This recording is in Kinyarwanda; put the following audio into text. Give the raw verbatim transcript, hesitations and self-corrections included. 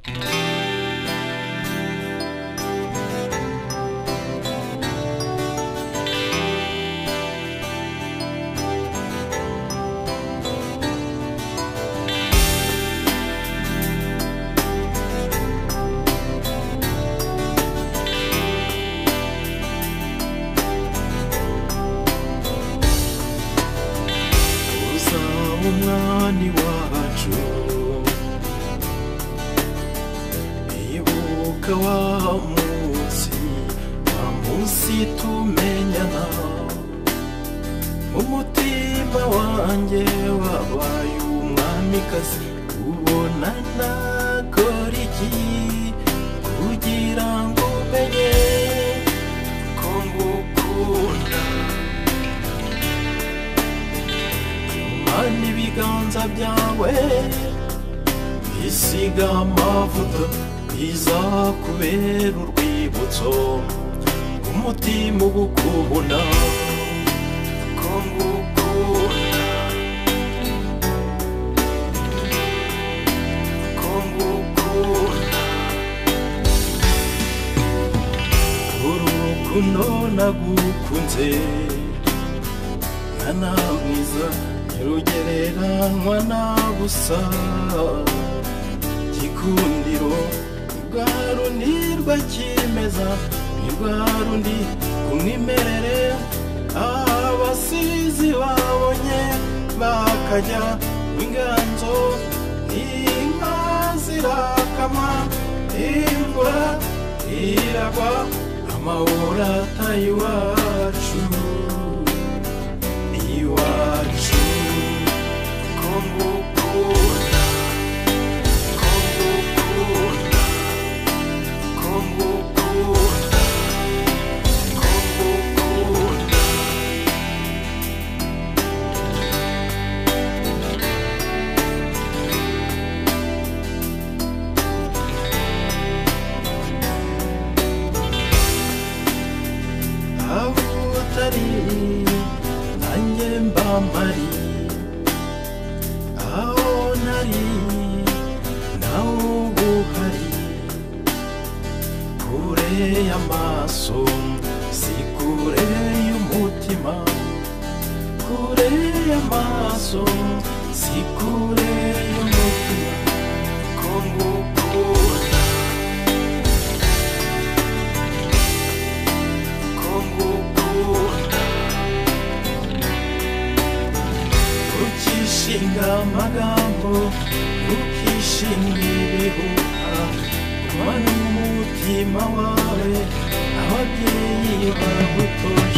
umwani wacu ibuka wa munsi wa munsi tumenyana umutima wanjye wabaye umwamikazi ubona nakora iki kugira ngo umenye ko ngukunda n'ibiganza byawe bisiga amavuta bizakubera urwibutso umutima ugukunda ko ngukunda ko ngukunda urukundo nagukunze mwana mwiza rugereranwa na busa gikundiro rwa rundi rwa kimeza rwa rundi kumwimerere abasizi babonye bakajya w'inganzo inka zirakama imvura iragwa amahoro ataye iwacu iwacu nanjye mba mpari aho nari nawe uba uhari kure y'amaso si kure y'umutima kure y'amaso si kure y'umutima ko ngukunda ko ngukunda ukishinga amagambo ukishinga ibihuha kuba n'umutima wawe ababyeyi bagutoye